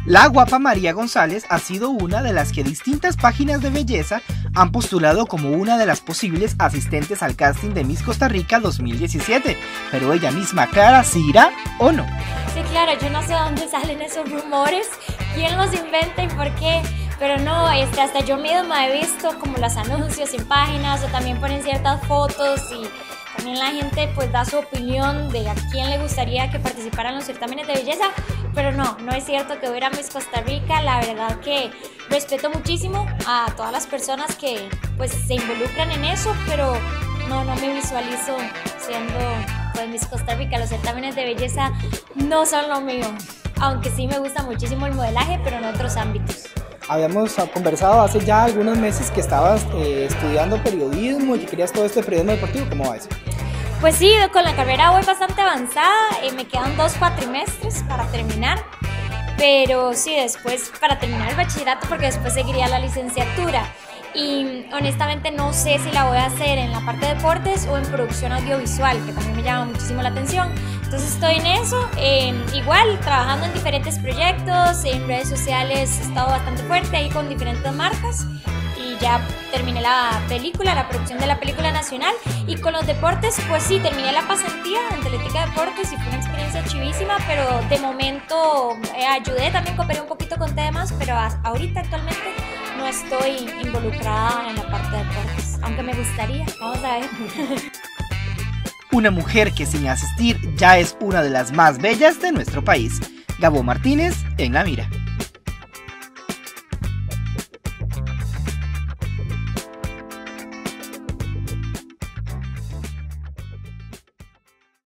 La guapa María González ha sido una de las que distintas páginas de belleza han postulado como una de las posibles asistentes al casting de Miss Costa Rica 2017, pero ella misma aclara si irá o no. Sí, claro, yo no sé dónde salen esos rumores, quién los inventa y por qué, pero no, hasta yo misma he visto como los anuncios en páginas o también ponen ciertas fotos y también la gente pues da su opinión de a quién le gustaría que participara en los certámenes de belleza, pero no es cierto que voy a ir a Miss Costa Rica. La verdad que respeto muchísimo a todas las personas que pues se involucran en eso, pero no me visualizo siendo pues Miss Costa Rica. Los certámenes de belleza no son lo mío, aunque sí me gusta muchísimo el modelaje, pero en otros ámbitos. Habíamos conversado hace ya algunos meses que estabas estudiando periodismo y que querías todo esto de periodismo deportivo. ¿Cómo va eso? Pues sí, con la carrera voy bastante avanzada, me quedan 2 cuatrimestres para terminar, pero sí, después para terminar el bachillerato, porque después seguiría la licenciatura. Y honestamente no sé si la voy a hacer en la parte de deportes o en producción audiovisual, que también me llama muchísimo la atención. Entonces estoy en eso, igual trabajando en diferentes proyectos, en redes sociales he estado bastante fuerte ahí con diferentes marcas y ya terminé la producción de la película nacional. Y con los deportes, pues sí, terminé la pasantía en Teletica Deportes y fue una experiencia chivísima, pero de momento ayudé, también cooperé un poquito con temas, pero ahorita actualmente no estoy involucrada en la parte de deportes, aunque me gustaría, vamos a ver. Una mujer que sin asistir ya es una de las más bellas de nuestro país. Gabo Martínez en La Mira.